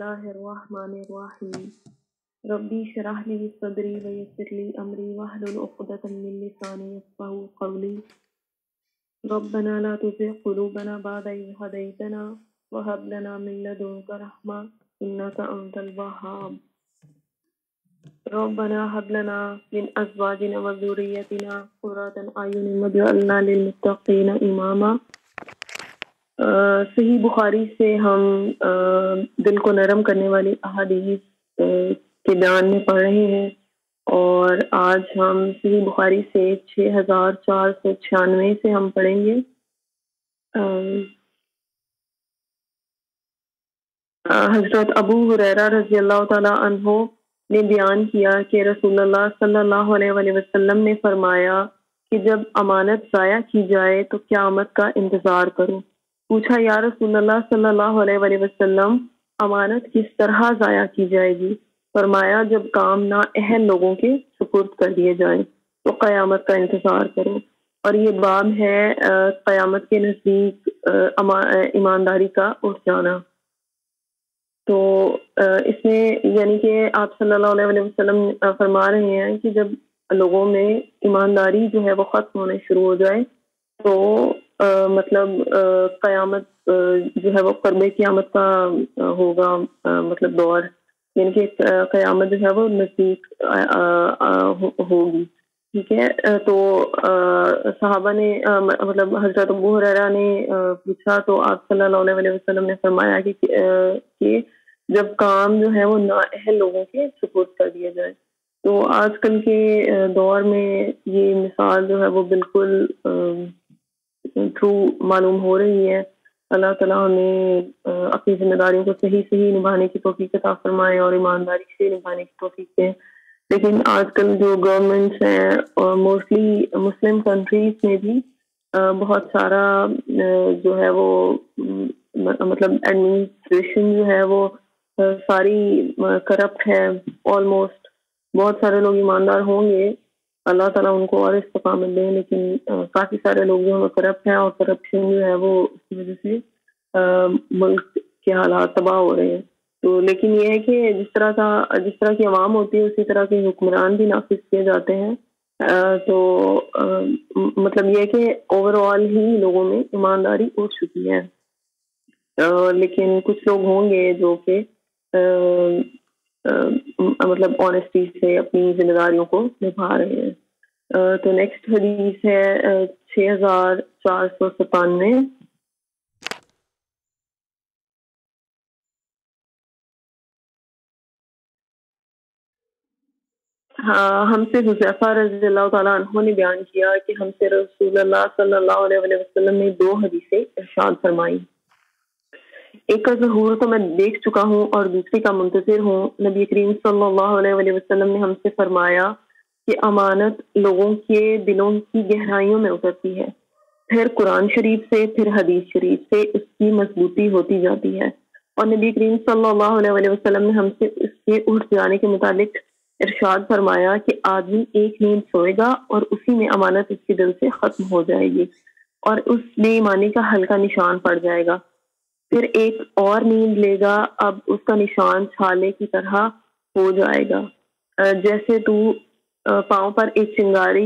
اللہ الرحمن الرحیم ربی اشرح لی صدری ویسر لی امری واحلل عقدۃ من لسانی یفقهوا قولی ربنا لا تزغ قلوبنا بعد إذ هديتنا وهب لنا من لدنك رحمة إنك أنت الوهاب ربنا هب لنا من أزواجنا وذريتنا قرة أعين واجعلنا للمتقين إماما۔ صحیح بخاری سے ہم دل کو نرم کرنے والی احادیث کے بیان میں پڑھ رہے ہیں، اور آج ہم صحیح بخاری سے 6496 سے ہم پڑھیں گے۔ حضرت ابو ہریرہ رضی اللہ تعالی عنہ نے بیان کیا کہ رسول اللہ صلی اللہ علیہ وسلم نے فرمایا کہ جب امانت ضائع کی جائے تو قیامت کا انتظار کرو۔ پوچھا یا رسول اللہ صلی اللہ علیہ وسلم، امانت کس طرح ضائع کی جائے گی؟ فرمایا جب کام نااہل لوگوں کے سپرد کر دیے جائیں تو قیامت کا انتظار کرو۔ اور یہ باب ہے قیامت کے نزدیک ایمانداری کا اٹھ جانا۔ تو اس میں یعنی کہ آپ صلی اللہ علیہ وسلم فرما رہے ہیں کہ جب لوگوں میں ایمانداری جو ہے وہ ختم ہونے شروع ہو جائے تو مطلب قیامت جو ہے وہ قرب قیامت کا ہوگا، مطلب دور، یعنی کہ قیامت جو ہے وہ نزدیک ہوگی۔ ٹھیک ہے، تو صحابہ نے مطلب حضرت ابو ہریرہ نے پوچھا تو آپ صلی اللہ علیہ وسلم نے فرمایا کہ جب کام جو ہے وہ نااہل لوگوں کے سپرد کر دیا جائے۔ تو آج کل کے دور میں یہ مثال جو ہے وہ بالکل ٹرو معلوم ہو رہی ہے۔ اللہ تعالیٰ ہمیں اپنی ذمہ داریوں کو صحیح نبھانے کی توفیق عطا فرمائے اور ایمانداری سے نبھانے کی توفیق دے۔ لیکن آج کل جو گورنمنٹس ہیں اور موسٹلی مسلم کنٹریز میں بھی بہت سارا جو ہے وہ مطلب ایڈمنسٹریشن جو ہے وہ ساری کرپٹ ہے آلموسٹ۔ بہت سارے لوگ ایماندار ہوں گے، اللہ تعالیٰ ان کو اور استقامت دیں، لیکن کافی سارے لوگ جو ہیں وہ کرپٹ ہیں، اور کرپشن جو ہے وہ اس کی وجہ سے ملک کے حالات تباہ ہو رہے ہیں۔ تو لیکن یہ ہے کہ جس طرح کی عوام ہوتی ہے اسی طرح کے حکمران بھی نافذ کیے جاتے ہیں۔ تو مطلب یہ ہے کہ اوور آل ہی لوگوں میں ایمانداری اٹھ چکی ہے، لیکن کچھ لوگ ہوں گے جو کہ مطلب آنیسٹی سے اپنی ذمہ داریوں کو نبھا رہے ہیں۔ تو نیکسٹ حدیث ہے 6497۔ ہم سے حذیفہ رضی اللہ تعالیٰ عنہ نے بیان کیا کہ ہم سے رسول اللہ صلی اللہ علیہ وسلم نے 2 حدیثیں ارشاد فرمائی۔ ایک کا ظہور تو میں دیکھ چکا ہوں اور دوسری کا منتظر ہوں۔ نبی کریم صلی اللہ علیہ وسلم نے ہم سے فرمایا کہ امانت لوگوں کے دلوں کی گہرائیوں میں اترتی ہے، پھر قرآن شریف سے، پھر حدیث شریف سے اس کی مضبوطی ہوتی جاتی ہے۔ اور نبی کریم صلی اللہ علیہ وسلم نے ہم سے اس کے اٹھ جانے کے متعلق ارشاد فرمایا کہ آدمی ایک نیند سوئے گا اور اسی میں امانت اس کے دل سے ختم ہو جائے گی اور اس بے ایمانی کا ہلکا نشان پڑ جائے گا۔ پھر ایک اور نیند لے گا، اب اس کا نشان چھالے کی طرح ہو جائے گا، جیسے تو پاؤں پر ایک چنگاری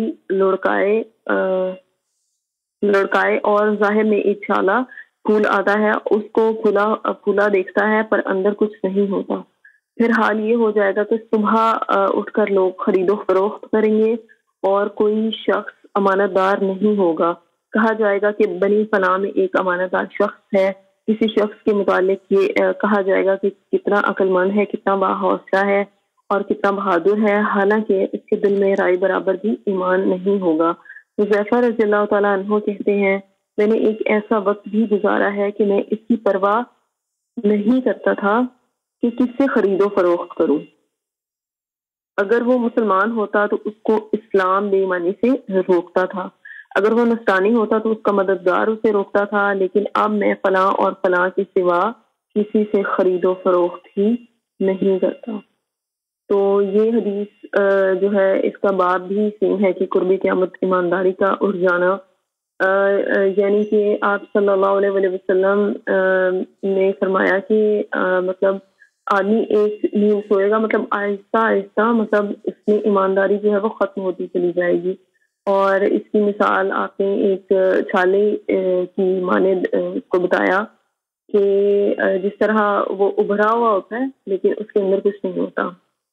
لڑکائے اور ظاہر میں ایک چھالا پھول آتا ہے، اس کو پھولا دیکھتا ہے پر اندر کچھ نہیں ہوتا۔ پھر حال یہ ہو جائے گا کہ صبح اٹھ کر لوگ خرید و فروخت کریں گے اور کوئی شخص امانت دار نہیں ہوگا۔ کہا جائے گا کہ بنی فلاں میں ایک امانت دار شخص ہے۔ کسی شخص کے متعلق یہ کہا جائے گا کہ کتنا عقل مند ہے، کتنا باحوصلہ ہے اور کتنا بہادر ہے، حالانکہ اس کے دل میں رائے برابر بھی ایمان نہیں ہوگا۔ حذیفہ رضی اللہ تعالیٰ عنہ کہتے ہیں میں نے ایک ایسا وقت بھی گزارا ہے کہ میں اس کی پرواہ نہیں کرتا تھا کہ کس سے خرید و فروخت کروں۔ اگر وہ مسلمان ہوتا تو اس کو اسلام بے ایمانی سے روکتا تھا، اگر وہ نصرانی ہوتا تو اس کا مددگار اسے روکتا تھا، لیکن اب میں فلاں اور فلاں کے سوا کسی سے خرید و فروخت ہی نہیں کرتا۔ تو یہ حدیث جو ہے اس کا باب بھی سیم ہے کہ قرب قیامت ایمانداری کا اٹھ جانا، یعنی کہ آپ صلی اللہ علیہ وسلم نے فرمایا کہ مطلب آدمی ایک نیند سوئے گا، مطلب آہستہ آہستہ مطلب اس میں ایمانداری جو ہے وہ ختم ہوتی چلی جائے گی. اور اس کی مثال آپ نے ایک چھالے کی مانند اس کو بتایا کہ جس طرح وہ ابھرا ہوا ہوتا ہے لیکن اس کے اندر کچھ نہیں ہوتا.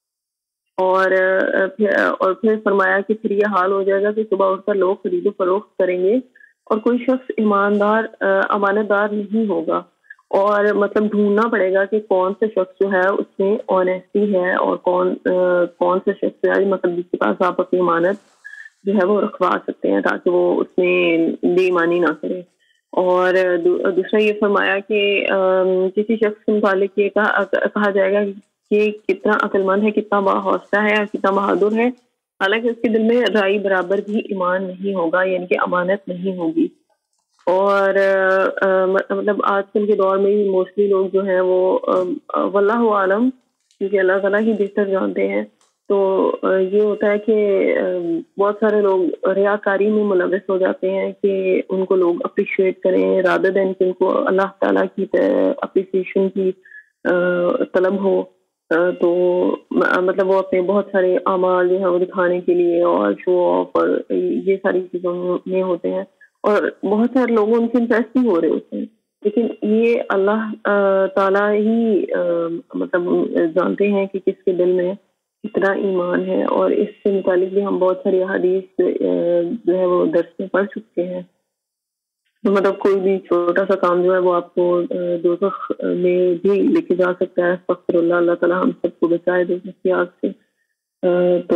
اور پھر فرمایا کہ پھر یہ حال ہو جائے گا کہ صبح اٹھ کر لوگ خرید و فروخت کریں گے اور کوئی شخص ایماندار امانت دار نہیں ہوگا، اور مطلب ڈھونڈنا پڑے گا کہ کون سے شخص جو ہے اس میں آنیسٹی ہے اور کون سے شخص ہے مطلب جس کے پاس آپ اپنی امانت جو ہے وہ رکھوا سکتے ہیں تاکہ وہ اس میں بے ایمانی نہ کرے. اور دوسرا یہ فرمایا کہ کسی شخص کے متعلق یہ کہا جائے گا کہ کتنا عقل مند ہے، کتنا باحوصلہ ہے اور کتنا بہادر ہے، حالانکہ اس کے دل میں رائی برابر بھی ایمان نہیں ہوگا، یعنی کہ امانت نہیں ہوگی. اور مطلب آج کل کے دور میں موسٹلی لوگ جو ہیں وہ واللہ عالم، کیونکہ اللہ تعالیٰ ہی بہتر جانتے ہیں، تو یہ ہوتا ہے کہ بہت سارے لوگ ریاکاری میں ملوث ہو جاتے ہیں کہ ان کو لوگ اپریشیٹ کریں رادر دین کہ ان کو اللہ تعالیٰ کی اپریسیشن کی طلب ہو. تو مطلب وہ اپنے بہت سارے اعمال جو ہے وہ دکھانے کے لیے اور شو آف اور یہ ساری چیزوں میں ہوتے ہیں، اور بہت سارے لوگوں ان سے امپریس بھی ہو رہے ہوتے ہیں، لیکن یہ اللہ تعالیٰ ہی مطلب جانتے ہیں کہ کس کے دل میں کتنا ایمان ہے. اور اس سے متعلق بھی ہم بہت ساری احادیث جو ہے وہ درس میں پڑھ چکے ہیں. تو مطلب کوئی بھی چھوٹا سا کام جو ہے وہ آپ کو دوزخ میں بھی لے کے جا سکتا ہے. استغفر اللہ، اللہ تعالیٰ ہم سب کو بچائے دوزخ کی آگ سے. تو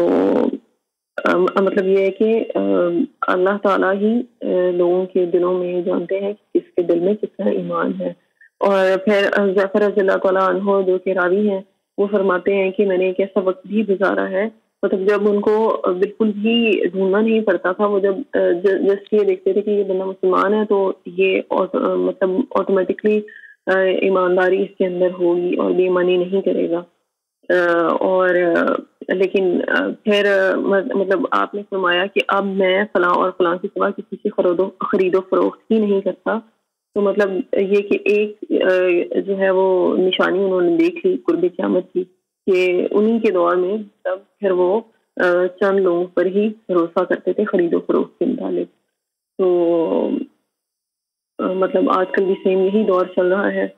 مطلب یہ ہے کہ اللہ تعالیٰ ہی لوگوں کے دلوں میں جانتے ہیں کہ کس کے دل میں کتنا ایمان ہے. اور پھر جعفر رضی اللہ تعالیٰ عنہ جو کہ راوی ہیں وہ فرماتے ہیں کہ میں نے ایک ایسا وقت بھی گزارا ہے، مطلب جب ان کو بالکل بھی ڈھونڈنا نہیں پڑتا تھا، وہ جب جسٹ یہ دیکھتے تھے کہ یہ بندہ مسلمان ہے تو یہ مطلب آٹومیٹکلی ایمانداری اس کے اندر ہوگی اور بے ایمانی نہیں کرے گا. اور لیکن پھر مطلب آپ نے فرمایا کہ اب میں فلاں اور فلاں کے سوا کسی سے خرید و فروخت ہی نہیں کرتا. تو مطلب یہ کہ ایک جو ہے وہ نشانی انہوں نے دیکھ لی قرب قیامت کی کہ انہی کے دور میں تب پھر وہ چند لوگوں پر ہی بھروسہ کرتے تھے خرید و فروخت کے متعلق. تو مطلب آج کل بھی سیم یہی دور چل رہا ہے.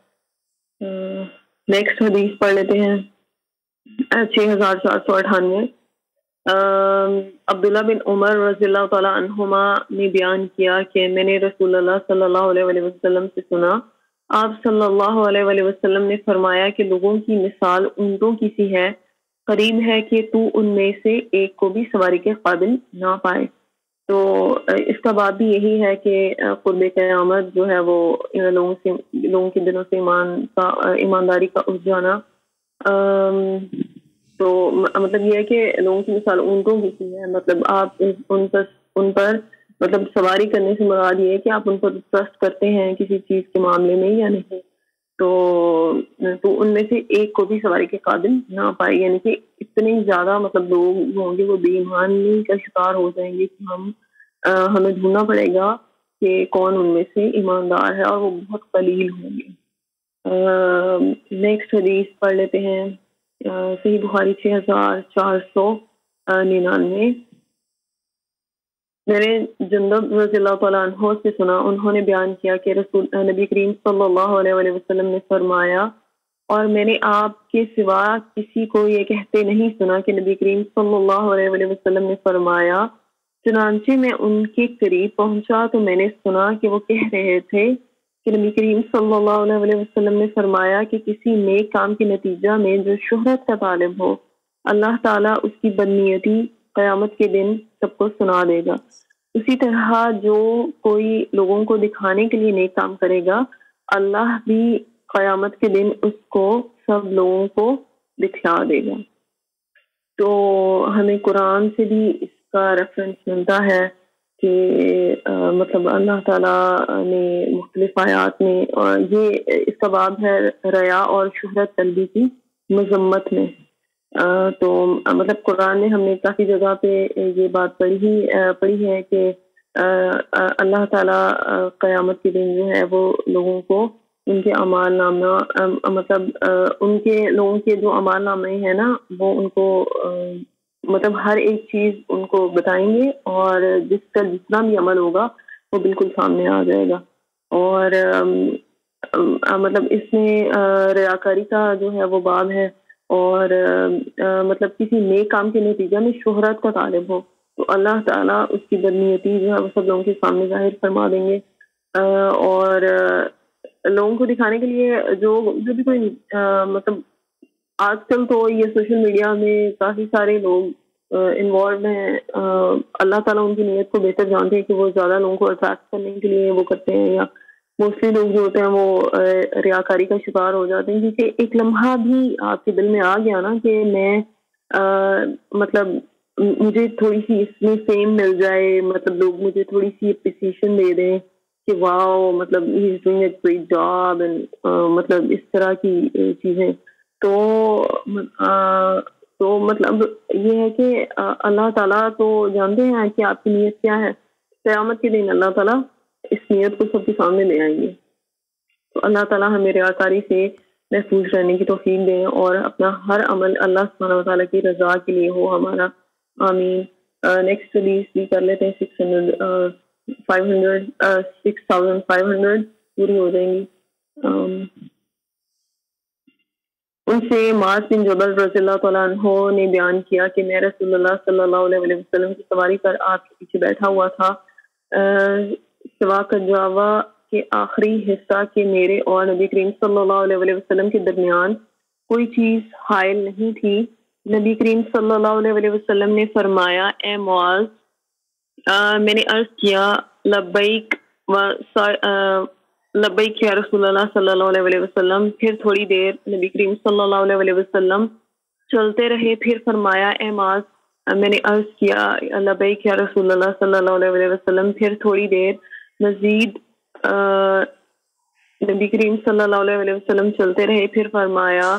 نیکسٹ حدیث پڑھ لیتے ہیں 6498. عبداللہ بن عمر رضی اللہ تعالیٰ عنہما نے بیان کیا کہ میں نے رسول اللہ صلی اللہ علیہ وسلم سے سنا، آپ صلی اللہ علیہ وسلم نے فرمایا کہ لوگوں کی مثال اونٹوں کی سی ہے، قریب ہے کہ تو ان میں سے ایک کو بھی سواری کے قابل نہ پائے. تو اس کا بات بھی یہی ہے کہ قرب قیامت جو ہے وہ لوگوں کے دلوں سے ایمانداری کا اٹھ جانا. تو مطلب یہ ہے کہ لوگوں کی مثال اونٹوں کی سی ہے، مطلب آپ ان پر مطلب سواری کرنے سے مراد یہ ہے کہ آپ ان پر ٹرسٹ کرتے ہیں کسی چیز کے معاملے میں یا نہیں. تو ان میں سے ایک کو بھی سواری کے قابل نہ پائے، یعنی کہ اتنے زیادہ مطلب لوگ ہوں گے وہ بے ایمانی کا شکار ہو جائیں گے کہ ہمیں ڈھونڈنا پڑے گا کہ کون ان میں سے ایماندار ہے، اور وہ بہت قلیل ہوں گے. نیکسٹ حدیث پڑھ لیتے ہیں صحیح بخاری 6499. میں نے جندب رضی اللہ تعالیٰ عنہ سے سنا، انہوں نے بیان کیا کہ نبی کریم صلی اللہ علیہ وسلم نے فرمایا، اور میں نے آپ کے سوا کسی کو یہ کہتے نہیں سنا کہ نبی کریم صلی اللہ علیہ وسلم نے فرمایا. چنانچہ میں ان کے قریب پہنچا تو میں نے سنا کہ وہ کہہ رہے تھے کہ نبی کریم صلی اللہ علیہ وسلم نے فرمایا کہ کسی نیک کام کے نتیجہ میں جو شہرت کا طالب ہو، اللہ تعالیٰ اس کی بدنیتی قیامت کے دن سب کو سنا دے گا. اسی طرح جو کوئی لوگوں کو دکھانے کے لیے نیک کام کرے گا، اللہ بھی قیامت کے دن اس کو سب لوگوں کو دکھلا دے گا. تو ہمیں قرآن سے بھی اس کا ریفرنس ملتا ہے کہ مطلب اللہ تعالیٰ نے مختلف آیات میں، اور یہ اس کا باب ہے ریا اور شہرت طلبی کی مذمت میں. تو مطلب قرآن میں ہم نے کافی جگہ پہ یہ بات پڑھی ہے کہ اللہ تعالیٰ قیامت کے دن جو ہے وہ لوگوں کو ان کے اعمال نامہ مطلب ان کے لوگوں کے جو اعمال نامے ہیں نا وہ ان کو مطلب ہر ایک چیز ان کو بتائیں گے، اور جس کا جتنا بھی عمل ہوگا وہ بالکل سامنے آ جائے گا. اور مطلب اس میں ریاکاری کا جو ہے وہ باب ہے، اور مطلب کسی نیک کام کے نتیجہ میں شہرت کا طالب ہو تو اللہ تعالیٰ اس کی بدنیتی جو ہے وہ سب لوگوں کے سامنے ظاہر فرما دیں گے. اور لوگوں کو دکھانے کے لیے جو بھی کوئی مطلب آج کل تو یہ سوشل میڈیا میں کافی سارے لوگ انوالوڈ ہیں. اللہ تعالیٰ ان کی نیت کو بہتر جانتے ہیں کہ وہ زیادہ لوگوں کو اٹریکٹ کرنے کے لیے وہ کرتے ہیں، یا موسٹلی لوگ جو ہوتے ہیں وہ ریاکاری کا شکار ہو جاتے ہیں. کیونکہ ایک لمحہ بھی آپ کے دل میں آ گیا نا کہ میں مطلب مجھے تھوڑی سی اس میں فیم مل جائے، مطلب لوگ مجھے تھوڑی سی اپریسیشن دے دیں کہ واو مطلب he is doing a great job, مطلب اس طرح کی چیزیں. تو مطلب یہ ہے کہ اللہ تعالیٰ تو جانتے ہیں کہ آپ کی نیت کیا ہے. قیامت کے دن اللہ تعالیٰ اس نیت کو سب کے سامنے لے آئیں گے. تو اللہ تعالیٰ ہمیں ریاکاری سے محفوظ رہنے کی توفیق دیں اور اپنا ہر عمل اللہ سبحانہ و تعالیٰ کی رضا کے لیے ہو ہمارا. آمین. نیکسٹ حدیث بھی کر لیتے ہیں. 6500 پوری ہو جائیں گی. ان سے معاذ بن جبل رضی اللہ تعالیٰ عنہ نے بیان کیا کہ میں رسول اللہ صلی اللہ علیہ وسلم کی سواری پر آپ کے پیچھے بیٹھا ہوا تھا. سوا کجاوا کے آخری حصہ کے میرے اور نبی کریم صلی اللہ علیہ وسلم کے درمیان کوئی چیز حائل نہیں تھی. نبی کریم صلی اللہ علیہ وسلم نے فرمایا اے معاذ، میں نے عرض کیا لبیک لبیک یا رسول اللہ صلی اللہ علیہ وسلم. پھر تھوڑی دیر نبی کریم صلی اللہ علیہ وسلم چلتے رہے. پھر فرمایا اے معاذ، میں نے عرض کیا لبیک یا رسول اللہ صلی اللہ علیہ وسلم. پھر تھوڑی دیر مزید نبی کریم صلی اللہ علیہ وسلم چلتے رہے. پھر فرمایا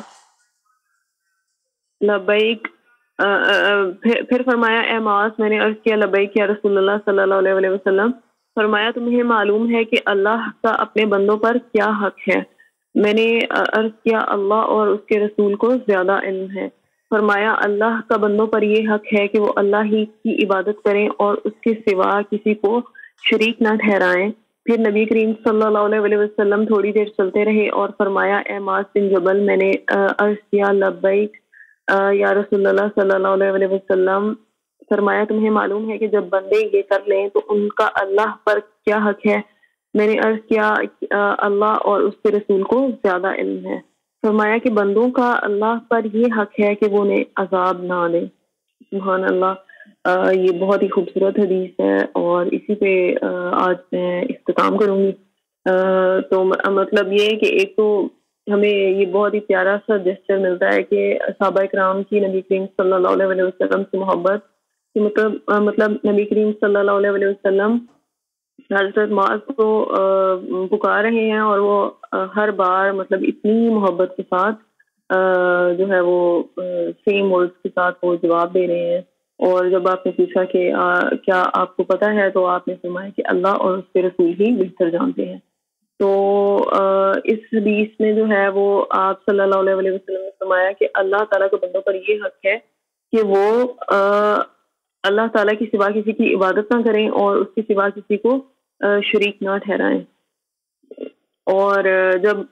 لبیک پھر فرمایا اے معاذ، میں نے عرض کیا لبیک یا رسول اللہ صلی اللہ علیہ وسلم. فرمایا تمہیں معلوم ہے کہ اللہ کا اپنے بندوں پر کیا حق ہے؟ میں نے عرض کیا اللہ اور اس کے رسول کو زیادہ علم ہے. فرمایا اللہ کا بندوں پر یہ حق ہے کہ وہ اللہ ہی کی عبادت کریں اور اس کے سوا کسی کو شریک نہ ٹھہرائیں. پھر نبی کریم صلی اللہ علیہ وسلم تھوڑی دیر چلتے رہے اور فرمایا اے معاذ بن جبل، میں نے عرض کیا لبیک یا رسول اللہ صلی اللہ علیہ وسلم. فرمایا تمہیں معلوم ہے کہ جب بندے یہ کر لیں تو ان کا اللہ پر کیا حق ہے؟ میں نے عرض کیا اللہ اور اس کے رسول کو زیادہ علم ہے. فرمایا کہ بندوں کا اللہ پر یہ حق ہے کہ وہ انہیں عذاب نہ دے. سبحان اللہ. یہ بہت ہی خوبصورت حدیث ہے اور اسی پہ آج میں اختتام کروں گی. تو مطلب یہ کہ ایک تو ہمیں یہ بہت ہی پیارا سا جسچر ملتا ہے کہ صحابہ کرام کی نبی کریم صلی اللہ علیہ وسلم سے محبت کہ مطلب نبی کریم صلی اللہ علیہ وسلم حضرت معاذ کو پکار رہے ہیں اور وہ ہر بار مطلب اتنی محبت کے ساتھ جو ہے وہ سیم ورڈز کے ساتھ وہ جواب دے رہے ہیں. اور جب آپ نے پوچھا کہ کیا آپ کو پتہ ہے تو آپ نے فرمایا کہ اللہ اور اس کے رسول ہی بہتر جانتے ہیں. تو اس حدیث میں جو ہے وہ آپ صلی اللہ علیہ وسلم نے فرمایا کہ اللہ تعالیٰ کے بندوں پر یہ حق ہے کہ وہ اللہ تعالیٰ کی سوا کسی کی عبادت نہ کریں اور اس کے سوا کسی کو شریک نہ ٹھہرائیں. اور جب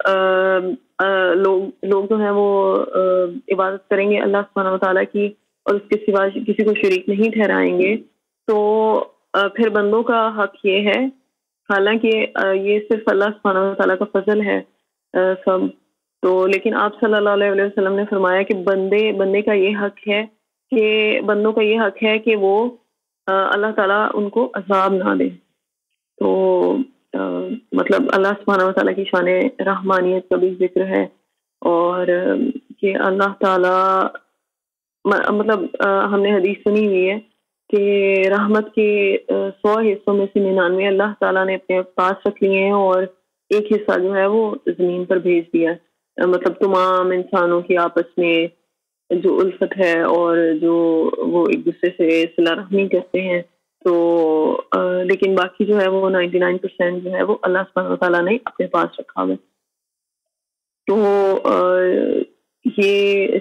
لوگ جو ہیں وہ عبادت کریں گے اللہ سبحانہ و تعالیٰ کی اور اس کے سوا کسی کو شریک نہیں ٹھہرائیں گے تو پھر بندوں کا حق یہ ہے، حالانکہ یہ صرف اللہ سبحانہ و تعالیٰ کا فضل ہے سب تو، لیکن آپ صلی اللہ علیہ وسلم نے فرمایا کہ بندے کا یہ حق ہے کہ بندوں کا یہ حق ہے کہ وہ اللہ تعالیٰ ان کو عذاب نہ دے. تو مطلب اللہ سبحانہ و تعالیٰ کی شان رحمانیت کا بھی ذکر ہے اور کہ اللہ تعالیٰ مطلب ہم نے حدیث سنی ہوئی ہے کہ رحمت کے 100 حصوں میں سے 99 اللہ تعالیٰ نے اپنے پاس رکھ لیے ہیں اور ایک حصہ جو ہے وہ زمین پر بھیج دیا. مطلب تمام انسانوں کی آپس میں جو الفت ہے اور جو وہ ایک دوسرے سے صلہ رحمی کرتے ہیں تو لیکن باقی جو ہے وہ 99% جو ہے وہ اللہ سبحانہ و تعالیٰ نے اپنے پاس رکھا ہوا ہے. تو یہ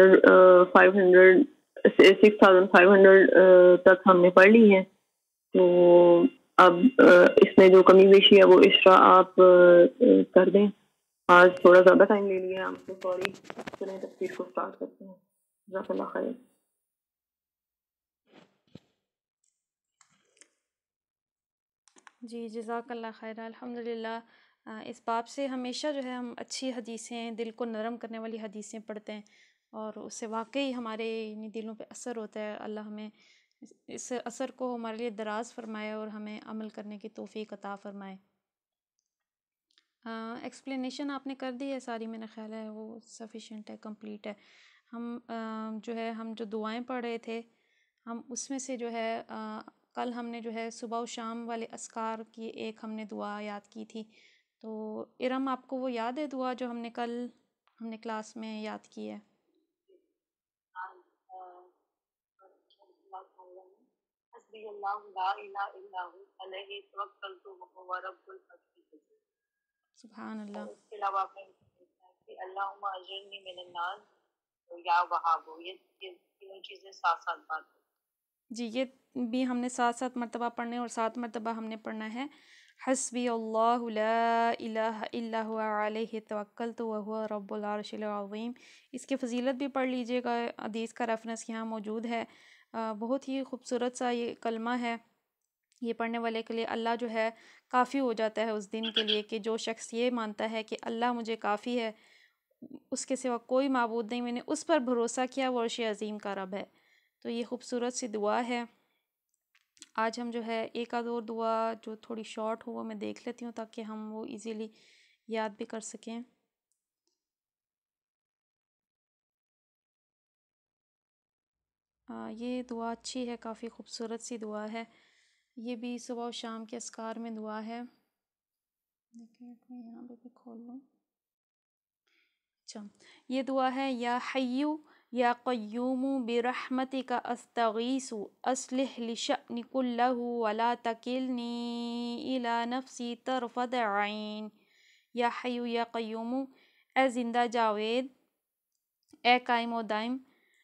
6500 تک ہم نے پڑھ لی ہے. تو اب اس میں جو کمی بیشی ہے وہ اشرا آپ کر دیں. آج تھوڑا زیادہ ٹائم لے لیا ہم سے، سوری. چلیں تفسیر کو اسٹارٹ کرتے ہیں. جزاک اللہ خیر. جی جزاک اللہ خیر. الحمدللہ اس باب سے ہمیشہ جو ہے ہم اچھی حدیثیں، دل کو نرم کرنے والی حدیثیں پڑھتے ہیں، اور اس سے واقعی ہمارے دلوں پہ اثر ہوتا ہے. اللہ ہمیں اس اثر کو ہمارے لیے دراز فرمائے اور ہمیں عمل کرنے کی توفیق عطا فرمائے. ایکسپلینیشن آپ نے کر دی ہے ساری، میرا خیال ہے وہ سفیشینٹ ہے، کمپلیٹ ہے. ہم جو ہے ہم جو دعائیں پڑھ رہے تھے، ہم اس میں سے جو ہے کل ہم نے جو ہے صبح و شام والے اذکار کی ایک ہم نے دعا یاد کی تھی. تو ارم آپ کو وہ یاد ہے دعا جو ہم نے کل کلاس میں یاد کی ہے؟ حسبی اللہ لا الہ الا ہو علیہ توکلت وہو رب العرش العظیم. سبحان اللہ. اس کے علاوہ آپ نے کہ اللہم اجرنی من النار یا وہاب. یہ تینوں چیزیں ساتھ ساتھ بات ہے. جی یہ بھی ہم نے 7 مرتبہ پڑھنے، اور 7 مرتبہ ہم نے پڑھنا ہے حسبی اللہ لا الہ الا هو علیہ توکلت وہو رب العرش العظیم. اس کی فضیلت بھی پڑھ لیجئے گا، حدیث کا ریفرنس یہاں موجود ہے. بہت ہی خوبصورت سا یہ کلمہ ہے. یہ پڑھنے والے کے لیے اللہ جو ہے کافی ہو جاتا ہے اس دن کے لیے، کہ جو شخص یہ مانتا ہے کہ اللہ مجھے کافی ہے، اس کے سوا کوئی معبود نہیں، میں نے اس پر بھروسہ کیا، وہ عرش عظیم کا رب ہے. تو یہ خوبصورت سی دعا ہے. آج ہم جو ہے ایک آدھ اور دعا جو تھوڑی شارٹ ہو وہ میں دیکھ لیتی ہوں تاکہ ہم وہ ایزیلی یاد بھی کر سکیں. یہ دعا اچھی ہے، کافی خوبصورت سی دعا ہے. یہ بھی صبح و شام کے اذکار میں دعا ہے. دیکھیں میں یہاں پہ بھی کھول لوں. اچھا، یہ دعا ہے یا حیو یا قیوم برحمتک استغیث اصلح لشأنی کلہ ولا تکلنی الی نفسی طرفت عین. یا حیو یا قیوم، اے زندہ جاوید، اے قائم و دائم،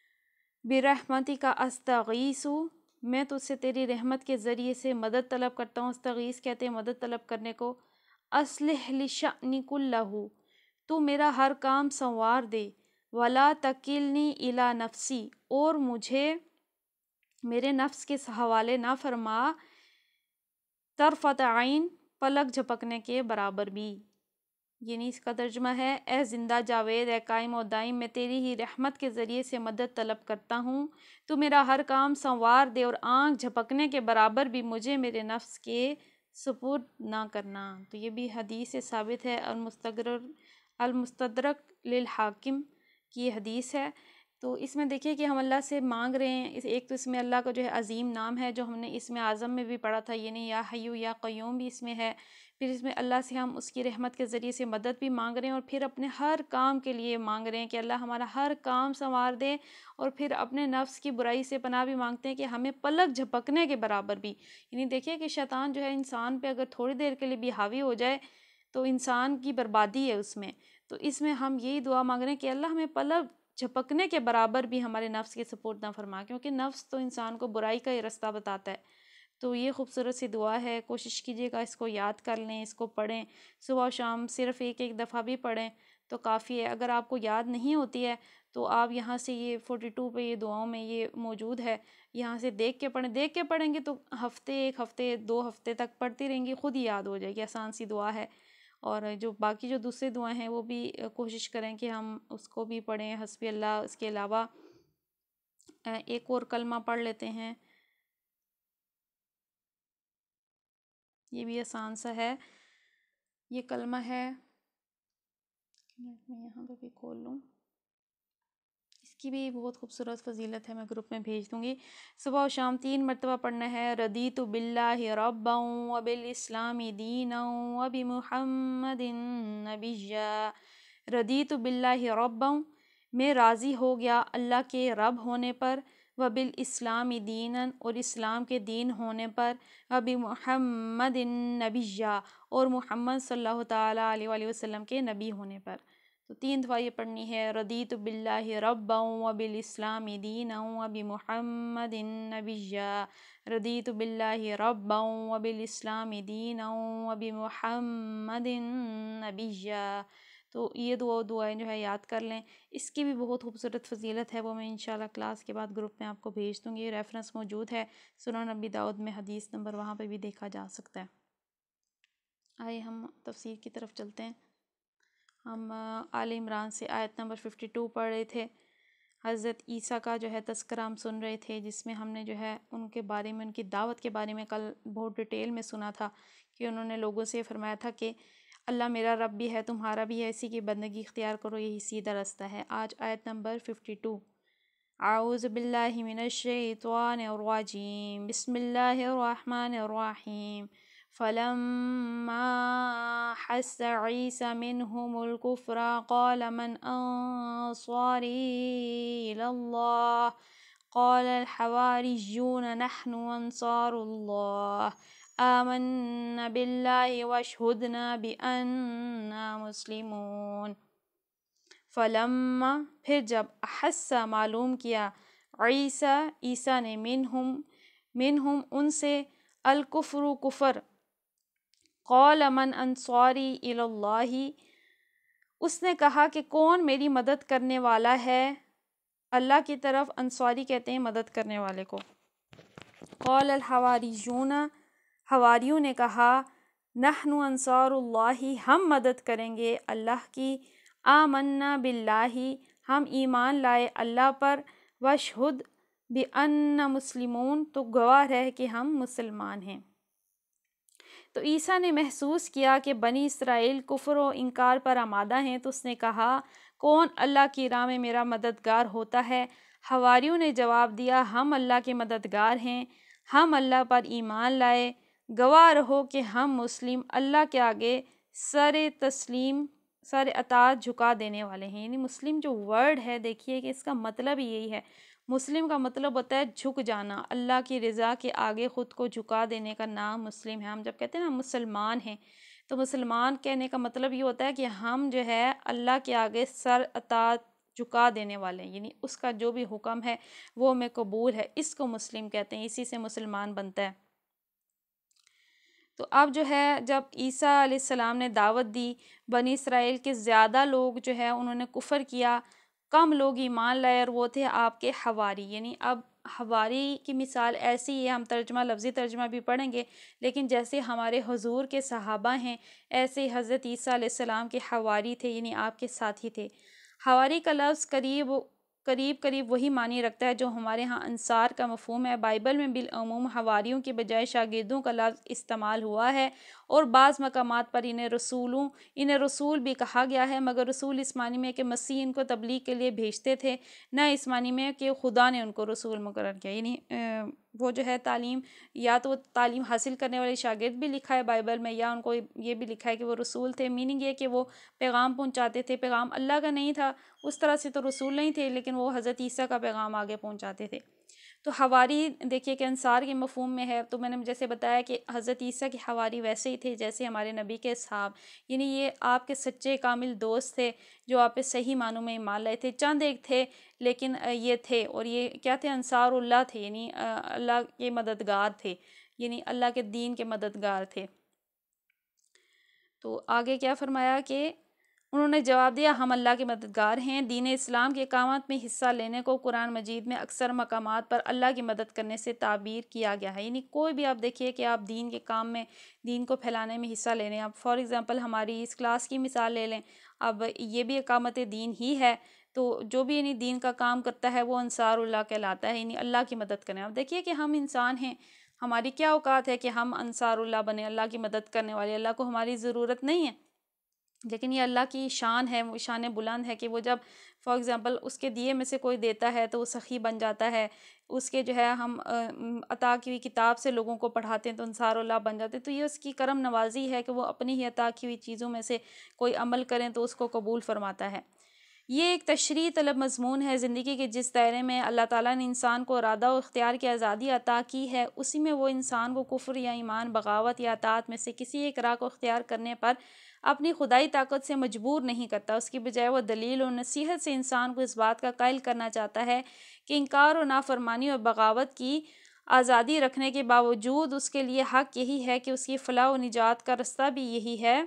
برحمتک استغیث، میں تجھ سے تیری رحمت کے ذریعے سے مدد طلب کرتا ہوں. استغیث کہتے ہیں مدد طلب کرنے کو. اصلح لشأنی کلہ، تو میرا ہر کام سنوار دے. ولا تکلنی الی نفسی، اور مجھے میرے نفس کے حوالے نہ فرما. طرفت عین، پلک جھپکنے کے برابر بھی. یعنی اس کا ترجمہ ہے اے زندہ جاوید، اے قائم و دائم، میں تیری ہی رحمت کے ذریعے سے مدد طلب کرتا ہوں. تو میرا ہر کام سنوار دے اور آنکھ جھپکنے کے برابر بھی مجھے میرے نفس کے سپرد نہ کرنا. تو یہ بھی حدیث سے ثابت ہے. المستدرک للحاکم کی یہ حدیث ہے. تو اس میں دیکھیے کہ ہم اللہ سے مانگ رہے ہیں. ایک تو اس میں اللہ کا جو ہے عظیم نام ہے جو ہم نے اس میں اعظم میں بھی پڑھا تھا، یعنی یا حیو یا قیوم بھی اس میں ہے. پھر اس میں اللہ سے ہم اس کی رحمت کے ذریعے سے مدد بھی مانگ رہے ہیں، اور پھر اپنے ہر کام کے لیے مانگ رہے ہیں کہ اللہ ہمارا ہر کام سنوار دے. اور پھر اپنے نفس کی برائی سے پناہ بھی مانگتے ہیں کہ ہمیں پلک جھپکنے کے برابر بھی. یعنی دیکھیے کہ شیطان جو ہے انسان پہ اگر تھوڑی دیر کے لیے بھی حاوی ہو جائے تو انسان کی بربادی ہے اس میں. تو اس میں ہم یہی دعا مانگ رہے ہیں کہ اللہ ہمیں پلک جھپکنے کے برابر بھی ہمارے نفس کے سپورٹ نہ فرما، کیونکہ نفس تو انسان کو برائی کا ہی رستہ بتاتا ہے. تو یہ خوبصورت سی دعا ہے. کوشش کیجیے گا اس کو یاد کر لیں، اس کو پڑھیں صبح و شام. صرف ایک دفعہ بھی پڑھیں تو کافی ہے. اگر آپ کو یاد نہیں ہوتی ہے تو آپ یہاں سے یہ 42 پہ یہ دعاؤں میں یہ موجود ہے، یہاں سے دیکھ کے پڑھیں. دیکھ کے پڑھیں گے تو ایک ہفتے 2 ہفتے تک پڑھتی رہیں گی، خود ہی یاد ہو جائے گی. آسان سی دعا ہے. اور جو باقی جو دوسری دعائیں ہیں وہ بھی کوشش کریں کہ ہم اس کو بھی پڑھیں. حسبی اللہ. اس کے علاوہ ایک اور کلمہ پڑھ لیتے ہیں، یہ بھی آسان سا ہے. یہ کلمہ ہے، میں یہاں پہ بھی کھول لوں. اس کی بھی بہت خوبصورت فضیلت ہے، میں گروپ میں بھیج دوں گی. صبح و شام 3 مرتبہ پڑھنا ہے. رضیت باللہ ربا وبالاسلام دینا وبمحمد نبیا. رضیت باللہ ربا، میں راضی ہو گیا اللہ کے رب ہونے پر. وبالاسلام دینا، اور اسلام کے دین ہونے پر. وبمحمد نبیا، اور محمد صلی اللہ تعالیٰ علیہ وآلہ وسلم کے نبی ہونے پر. تو 3 دفعہ یہ پڑھنی ہے، رضیت باللہ ربا وبالاسلام دینا وبمحمد نبیا، رضیت باللہ ربا وبالاسلام دینا وبمحمد نبیا۔ تو یہ دعائیں جو ہے یاد کر لیں، اس کی بھی بہت خوبصورت فضیلت ہے، وہ میں انشاءاللہ کلاس کے بعد گروپ میں آپ کو بھیج دوں گی، ریفرنس موجود ہے سنن ابی داؤد میں، حدیث نمبر وہاں پہ بھی دیکھا جا سکتا ہے۔ آئے ہم تفسیر کی طرف چلتے ہیں۔ ہم آل عمران سے آیت نمبر 52 پڑھ رہے تھے، حضرت عیسیٰ کا جو ہے تذکرہ ہم سن رہے تھے، جس میں ہم نے جو ہے ان کے بارے میں، ان کی دعوت کے بارے میں کل بہت ڈیٹیل میں سنا تھا کہ انہوں نے لوگوں سے فرمایا تھا کہ اللہ میرا رب بھی ہے، تمہارا بھی ہے، اسی کی بندگی اختیار کرو، یہی سیدھا رستہ ہے۔ آج آیت نمبر 52۔ اعوذ باللہ من الشیطان الرجیم، بسم اللہ الرحمن الرحیم۔ فلما حس عیسی منہم الکفر قال من انصاری الی اللہ قال الحواریون نحن انصار اللہ آمنا باللہ واشہدنا بأننا مسلمون۔ فلما پھر جب، احس معلوم کیا، عیسیٰ نے، منہم ان سے، الکفر کفر، قال من انصاری الی اللہ اس نے کہا کہ کون میری مدد کرنے والا ہے اللہ کی طرف، انصاری کہتے ہیں مدد کرنے والے کو۔ قال الحواریون حواریوں نے کہا، نحن انصار اللہ ہم مدد کریں گے اللہ کی، آمنا باللہ ہم ایمان لائے اللہ پر، واشہد بأننا مسلمون تو گواہ رہے کہ ہم مسلمان ہیں۔ تو عیسیٰ نے محسوس کیا کہ بنی اسرائیل کفر و انکار پر آمادہ ہیں، تو اس نے کہا کون اللہ کی راہ میں میرا مددگار ہوتا ہے؟ حواریوں نے جواب دیا ہم اللہ کے مددگار ہیں، ہم اللہ پر ایمان لائے، گواہ رہو کہ ہم مسلم اللہ کے آگے سر تسلیم، سر اطاعت جھکا دینے والے ہیں۔ یعنی مسلم جو ورڈ ہے، دیکھیے کہ اس کا مطلب ہی یہی ہے، مسلم کا مطلب ہوتا ہے جھک جانا، اللہ کی رضا کے آگے خود کو جھکا دینے کا نام مسلم ہے۔ ہم جب کہتے ہیں نا مسلمان ہیں، تو مسلمان کہنے کا مطلب یہ ہوتا ہے کہ ہم جو ہے اللہ کے آگے سر اطاعت جھکا دینے والے ہیں، یعنی اس کا جو بھی حکم ہے وہ ہمیں قبول ہے، اس کو مسلم کہتے ہیں، اسی سے مسلمان بنتا ہے۔ تو اب جو ہے جب عیسیٰ علیہ السلام نے دعوت دی، بنی اسرائیل کے زیادہ لوگ جو ہے انہوں نے کفر کیا، کم لوگ ایمان لائے، اور وہ تھے آپ کے حواری۔ یعنی اب حواری کی مثال ایسی ہے، ہم ترجمہ لفظی ترجمہ بھی پڑھیں گے، لیکن جیسے ہمارے حضور کے صحابہ ہیں، ایسے حضرت عیسیٰ علیہ السلام کے حواری تھے، یعنی آپ کے ساتھی تھے۔ حواری کا لفظ قریب وہی معنی رکھتا ہے جو ہمارے ہاں انصار کا مفہوم ہے۔ بائبل میں بالعموم حواریوں کے بجائے شاگردوں کا لفظ استعمال ہوا ہے، اور بعض مقامات پر انہیں رسول بھی کہا گیا ہے، مگر رسول اس معنی میں کہ مسیح ان کو تبلیغ کے لیے بھیجتے تھے، نہ اس معنی میں کہ خدا نے ان کو رسول مقرر کیا۔ یعنی وہ جو ہے تعلیم، یا تو تعلیم حاصل کرنے والے شاگرد بھی لکھا ہے بائبل میں، یا ان کو یہ بھی لکھا ہے کہ وہ رسول تھے، میننگ یہ کہ وہ پیغام پہنچاتے تھے، پیغام اللہ کا نہیں تھا، اس طرح سے تو رسول نہیں تھے، لیکن وہ حضرت عیسیٰ کا پیغام آگے پہنچاتے تھے۔ تو حواری دیکھیے کہ انصار کے مفہوم میں ہے، تو میں نے جیسے بتایا کہ حضرت عیسیٰ کے حواری ویسے ہی تھے جیسے ہمارے نبی کے اصحاب، یعنی یہ آپ کے سچے کامل دوست تھے جو آپ پہ صحیح معنوں میں ایمان لائے تھے۔ چند ایک تھے لیکن یہ تھے، اور یہ کیا تھے؟ انصار اللہ تھے، یعنی اللہ کے مددگار تھے، یعنی اللہ کے دین کے مددگار تھے۔ تو آگے کیا فرمایا کہ انہوں نے جواب دیا ہم اللہ کے مددگار ہیں۔ دین اسلام کے اقامت میں حصہ لینے کو قرآن مجید میں اکثر مقامات پر اللہ کی مدد کرنے سے تعبیر کیا گیا ہے، یعنی کوئی بھی آپ دیکھیے کہ آپ دین کے کام میں، دین کو پھیلانے میں حصہ لے لیں، آپ فار ایگزامپل ہماری اس کلاس کی مثال لے لیں، اب یہ بھی اقامت دین ہی ہے، تو جو بھی یعنی دین کا کام کرتا ہے وہ انصار اللہ کہلاتا ہے، یعنی اللہ کی مدد کریں۔ اب دیکھیے کہ ہم انسان ہیں، ہماری کیا اوقات ہے کہ ہم انصار اللہ بنیں، اللہ کی مدد کرنے والے، اللہ کو ہماری ضرورت نہیں ہے، لیکن یہ اللہ کی شان ہے، وہ شان بلند ہے کہ وہ جب فار ایگزامپل اس کے دیے میں سے کوئی دیتا ہے تو وہ سخی بن جاتا ہے، اس کے جو ہے ہم عطا کی ہوئی کتاب سے لوگوں کو پڑھاتے ہیں تو انصار اللہ بن جاتے ہیں، تو یہ اس کی کرم نوازی ہے کہ وہ اپنی ہی عطا کی ہوئی چیزوں میں سے کوئی عمل کریں تو اس کو قبول فرماتا ہے۔ یہ ایک تشریح طلب مضمون ہے زندگی کے جس دائرے میں اللہ تعالیٰ نے انسان کو ارادہ و اختیار کی آزادی عطا کی ہے، اسی میں وہ انسان کو کفر یا ایمان، بغاوت یا اطاعت میں سے کسی ایک راہ کو اختیار کرنے پر اپنی خدائی طاقت سے مجبور نہیں کرتا۔ اس کی بجائے وہ دلیل اور نصیحت سے انسان کو اس بات کا قائل کرنا چاہتا ہے کہ انکار و نافرمانی اور بغاوت کی آزادی رکھنے کے باوجود اس کے لیے حق یہی ہے کہ اس کی فلاح و نجات کا رستہ بھی یہی ہے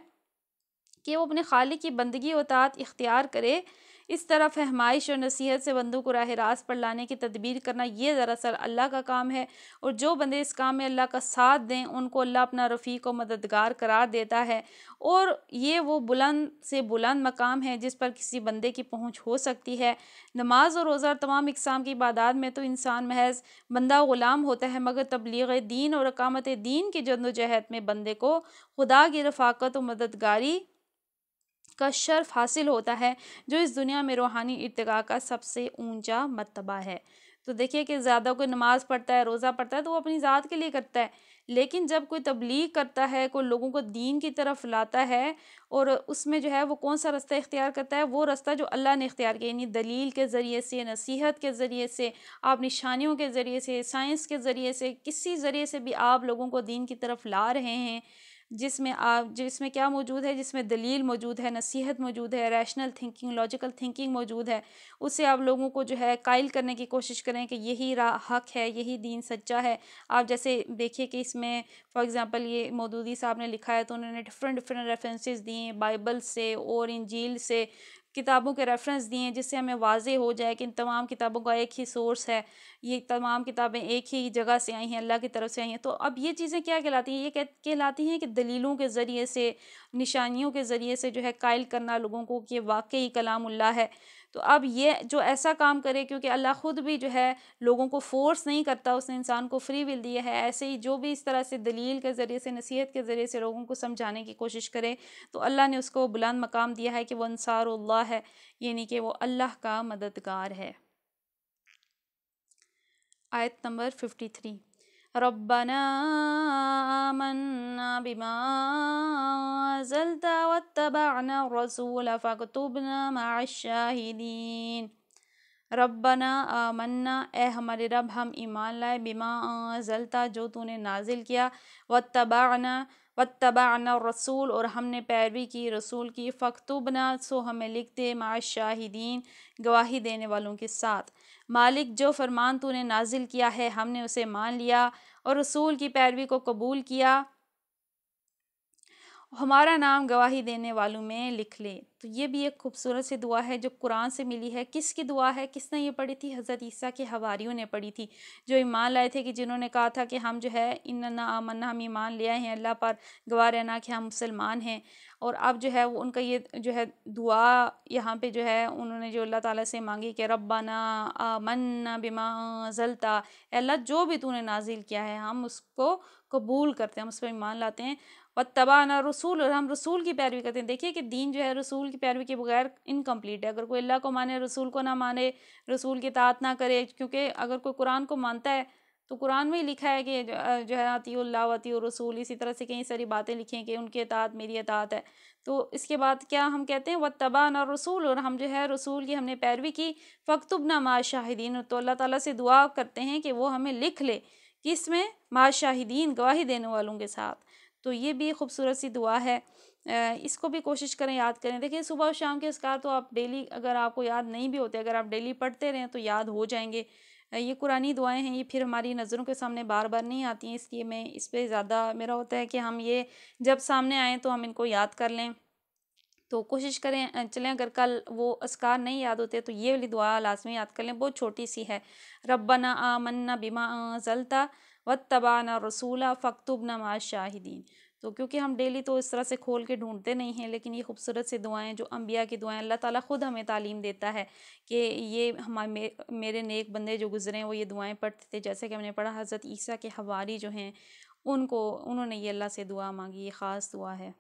کہ وہ اپنے خالق کی بندگی و اطاعت اختیار کرے۔ اس طرح فہمائش اور نصیحت سے بندوں کو راہ راست پر لانے کی تدبیر کرنا یہ دراصل اللہ کا کام ہے، اور جو بندے اس کام میں اللہ کا ساتھ دیں ان کو اللہ اپنا رفیق و مددگار قرار دیتا ہے، اور یہ وہ بلند سے بلند مقام ہے جس پر کسی بندے کی پہنچ ہو سکتی ہے۔ نماز اور روزہ اور تمام اقسام کی عبادات میں تو انسان محض بندہ و غلام ہوتا ہے، مگر تبلیغ دین اور اقامت دین کی جدوجہد میں بندے کو خدا کی رفاقت و مددگاری کا شرف حاصل ہوتا ہے، جو اس دنیا میں روحانی ارتقاء کا سب سے اونچا مرتبہ ہے۔ تو دیکھیے کہ زیادہ کوئی نماز پڑھتا ہے، روزہ پڑھتا ہے تو وہ اپنی ذات کے لیے کرتا ہے، لیکن جب کوئی تبلیغ کرتا ہے، کوئی لوگوں کو دین کی طرف لاتا ہے، اور اس میں جو ہے وہ کون سا رستہ اختیار کرتا ہے؟ وہ رستہ جو اللہ نے اختیار کیا، یعنی دلیل کے ذریعے سے، نصیحت کے ذریعے سے، آپ نشانیوں کے ذریعے سے، سائنس کے ذریعے سے، کسی ذریعے سے بھی آپ لوگوں کو دین کی طرف لا رہے ہیں، جس میں کیا موجود ہے؟ جس میں دلیل موجود ہے، نصیحت موجود ہے، ریشنل تھنکنگ، لاجیکل تھنکنگ موجود ہے، اس سے آپ لوگوں کو جو ہے قائل کرنے کی کوشش کریں کہ یہی راہ حق ہے، یہی دین سچا ہے۔ آپ جیسے دیکھیے کہ اس میں فار ایگزامپل یہ مودودی صاحب نے لکھا ہے تو انہوں نے ڈفرینٹ ریفرنسز دیے، بائبل سے اور انجیل سے کتابوں کے ریفرنس دیے، جس سے ہمیں واضح ہو جائے کہ ان تمام کتابوں کا ایک ہی سورس ہے، یہ تمام کتابیں ایک ہی جگہ سے آئی ہیں، اللہ کی طرف سے آئی ہیں۔ تو اب یہ چیزیں کیا کہلاتی ہیں؟ یہ کہلاتی ہیں کہ دلیلوں کے ذریعے سے، نشانیوں کے ذریعے سے جو ہے قائل کرنا لوگوں کو کہ واقعی کلام اللہ ہے۔ تو اب یہ جو ایسا کام کرے، کیونکہ اللہ خود بھی جو ہے لوگوں کو فورس نہیں کرتا، اس نے انسان کو فری ول دیا ہے، ایسے ہی جو بھی اس طرح سے دلیل کے ذریعے سے، نصیحت کے ذریعے سے لوگوں کو سمجھانے کی کوشش کرے، تو اللہ نے اس کو بلند مقام دیا ہے کہ وہ انصار اللہ ہے، یعنی کہ وہ اللہ کا مددگار ہے۔ آیت نمبر 53، ربنا آمنا بما انزلت واتبعنا الرسول فاکتبنا مع الشاہدین۔ ربنا آمنا، اے ہمارے رب ہم ایمان لائے، بما انزلتا جو تو نے نازل کیا، واتبعنا الرسول اور ہم نے پیروی کی رسول کی، فاکتبنا سو ہمیں لکھ دے، مع الشاہدین گواہی دینے والوں کے ساتھ۔ مالک جو فرمان تو نے نازل کیا ہے ہم نے اسے مان لیا اور رسول کی پیروی کو قبول کیا، ہمارا نام گواہی دینے والوں میں لکھ لے۔ تو یہ بھی ایک خوبصورت سی دعا ہے جو قرآن سے ملی ہے۔ کس کی دعا ہے؟ کس نے یہ پڑھی تھی؟ حضرت عیسیٰ کے حواریوں نے پڑھی تھی، جو ایمان لائے تھے، کہ جنہوں نے کہا تھا کہ ہم جو ہے اننا آمنا، ہم ایمان لے آئے ہیں اللہ پر، گواہ رہنا کہ ہم مسلمان ہیں۔ اور اب جو ہے وہ ان کا یہ جو ہے دعا یہاں پہ جو ہے انہوں نے جو اللہ تعالیٰ سے مانگی کہ ربنا آمنا بما انزلت، اے اللہ جو بھی تو نے نازل کیا ہے ہم اس کو قبول کرتے ہیں، ہم اس پہ ایمان لاتے ہیں، واتبعنا رسول اور ہم رسول کی پیروی کرتے ہیں۔ دیکھیے کہ دین جو ہے رسول کی پیروی کے بغیر انکمپلیٹ ہے۔ اگر کوئی اللہ کو مانے، رسول کو نہ مانے، رسول کی اطاعت نہ کرے، کیونکہ اگر کوئی قرآن کو مانتا ہے تو قرآن میں ہی لکھا ہے کہ جو ہے اطیعوا اللہ واطیعوا الرسول، اسی طرح سے کئی ساری باتیں لکھی ہیں کہ ان کی اطاعت میری اطاعت ہے۔ تو اس کے بعد کیا ہم کہتے ہیں؟ واتبعنا الرسول اور ہم جو ہے رسول کی ہم نے پیروی کی، فاکتبنا مع الشاہدین تو اللہ تعالیٰ سے دعا کرتے ہیں کہ وہ ہمیں لکھ لے، کس میں؟ مع الشاہدین گواہی دینے والوں کے ساتھ۔ تو یہ بھی خوبصورت سی دعا ہے، اس کو بھی کوشش کریں، یاد کریں۔ دیکھیں صبح و شام کے اذکار تو آپ ڈیلی، اگر آپ کو یاد نہیں بھی ہوتے، اگر آپ ڈیلی پڑھتے رہیں تو یاد ہو جائیں گے۔ یہ قرآنی دعائیں ہیں، یہ پھر ہماری نظروں کے سامنے بار بار نہیں آتی ہیں، اس لیے میں اس پہ زیادہ میرا ہوتا ہے کہ ہم یہ جب سامنے آئیں تو ہم ان کو یاد کر لیں۔ تو کوشش کریں، چلیں اگر کل وہ اذکار نہیں یاد ہوتے تو یہ والی دعا لازمی یاد کر لیں، بہت چھوٹی سی ہے، ربنا آمنا بما انزلت واتبعنا الرسول فاکتبنا مع الشاہدین۔ تو کیونکہ ہم ڈیلی تو اس طرح سے کھول کے ڈھونڈتے نہیں ہیں، لیکن یہ خوبصورت سی دعائیں جو انبیاء کی دعائیں، اللہ تعالیٰ خود ہمیں تعلیم دیتا ہے کہ یہ میرے نیک بندے جو گزرے ہیں وہ یہ دعائیں پڑھتے تھے، جیسے کہ ہم نے پڑھا حضرت عیسیٰ کے حواری جو ہیں انہوں نے یہ اللہ سے دعا مانگی، یہ خاص دعا ہے۔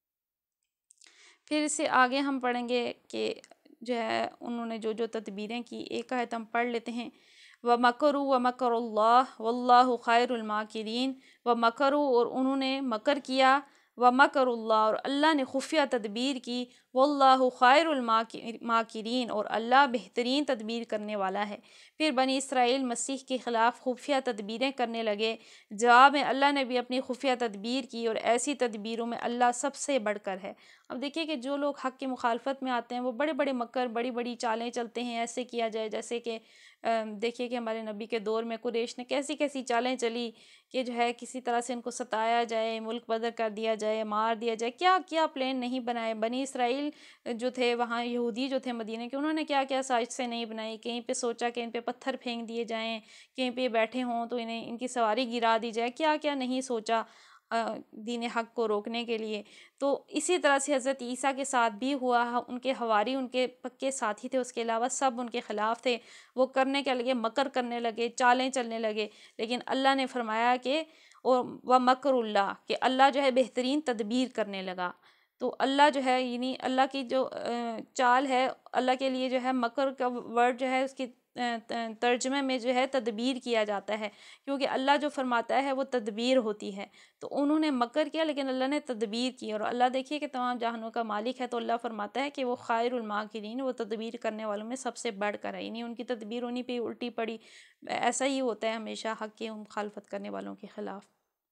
پھر اس سے آگے ہم پڑھیں گے کہ جو ہے انہوں نے جو تدبیریں کی، ایک آیت ہم پڑھ لیتے ہیں، وَمَكَرُوا وَمَكَرَ اللَّهُ وَاللَّهُ خَيْرُ الْمَاكِرِينَ۔ وَمَكَرُوا اور انہوں نے مکر کیا، ومکر اللہ، اور اللہ نے خفیہ تدبیر کی، واللہ خیر الماکرین، اور اللہ بہترین تدبیر کرنے والا ہے۔ پھر بنی اسرائیل مسیح کے خلاف خفیہ تدبیریں کرنے لگے، جواب میں اللہ نے بھی اپنی خفیہ تدبیر کی، اور ایسی تدبیروں میں اللہ سب سے بڑھ کر ہے۔ اب دیکھیے کہ جو لوگ حق کی مخالفت میں آتے ہیں وہ بڑے بڑے مکر، بڑی بڑی چالیں چلتے ہیں، ایسے کیا جائے جیسے کہ دیکھیے کہ ہمارے نبی کے دور میں قریش نے کیسی کیسی چالیں چلی کہ جو ہے کسی طرح سے ان کو ستایا جائے، ملک بدر کر دیا جائے، مار دیا جائے، کیا کیا پلان نہیں بنائے۔ بنی اسرائیل جو تھے وہاں، یہودی جو تھے مدینے کے، انہوں نے کیا کیا سازشیں نہیں بنائی، کہیں پہ سوچا کہ ان پہ پتھر پھینک دیے جائیں، کہیں پہ بیٹھے ہوں تو انہیں ان کی سواری گرا دی جائے، کیا کیا نہیں سوچا دین حق کو روکنے کے لیے۔ تو اسی طرح سے حضرت عیسیٰ کے ساتھ بھی ہوا، ان کے حواری ان کے پکے ساتھی تھے، اس کے علاوہ سب ان کے خلاف تھے، وہ کرنے کے لگے، مکر کرنے لگے، چالیں چلنے لگے، لیکن اللہ نے فرمایا کہ وَمَكْرُ اللَّهِ، کہ اللہ جو ہے بہترین تدبیر کرنے لگا۔ تو اللہ جو ہے یعنی اللہ کی جو چال ہے، اللہ کے لیے جو ہے مکر کا ورڈ جو ہے اس کی ترجمے میں جو ہے تدبیر کیا جاتا ہے، کیونکہ اللہ جو فرماتا ہے وہ تدبیر ہوتی ہے۔ تو انہوں نے مکر کیا لیکن اللہ نے تدبیر کی، اور اللہ دیکھیے کہ تمام جہانوں کا مالک ہے، تو اللہ فرماتا ہے کہ وہ خیر الماکرین، وہ تدبیر کرنے والوں میں سب سے بڑھ کر ہے، یعنی ان کی تدبیر انہیں پہ الٹی پڑی۔ ایسا ہی ہوتا ہے ہمیشہ حق کی مخالفت کرنے والوں کے خلاف۔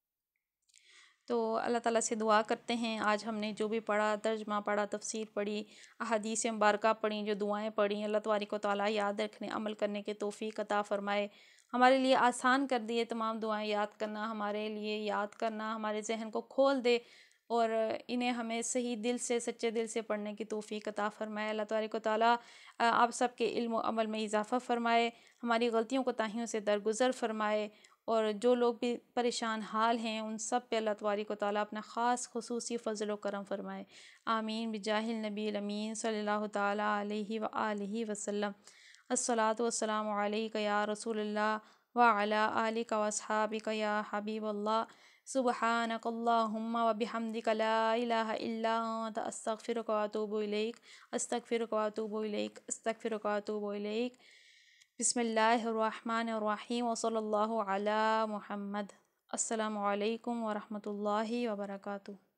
تو اللہ تعالیٰ سے دعا کرتے ہیں، آج ہم نے جو بھی پڑھا، ترجمہ پڑھا، تفسیر پڑھی، احادیث مبارکہ پڑھیں، جو دعائیں پڑھیں، اللہ تبارک و تعالیٰ یاد رکھنے، عمل کرنے کے توفیق عطا فرمائے، ہمارے لیے آسان کر دیے تمام دعائیں یاد کرنا، ہمارے لیے یاد کرنا، ہمارے ذہن کو کھول دے، اور انہیں ہمیں صحیح دل سے، سچے دل سے پڑھنے کی توفیق عطا فرمائے۔ اللہ تبارک و تعالیٰ آپ سب کے علم و عمل میں اضافہ فرمائے، ہماری غلطیوں کوتاہیوں سے درگزر فرمائے، اور جو لوگ بھی پریشان حال ہیں ان سب پہ اللہ تبارک و تعالیٰ اپنا خاص خصوصی فضل و کرم فرمائے۔ آمین بجاہ النبی الامین صلی اللہ تعالیٰ علیہ وآلہ وسلم۔ الصلاۃ والسلام علیک یا رسول اللہ وعلی آلک واصحابک یا حبیب اللہ۔ سبحانک اللہم وبحمدک لا الہ الا انت، استغفرک واتوب الیک، استغفرک واتوب الیک، استغفرک واتوب الیک۔ بسم اللہ الرحمن الرحیم، وصلی اللہ علی محمد۔ السلام علیکم ورحمۃ اللہ وبرکاتہ۔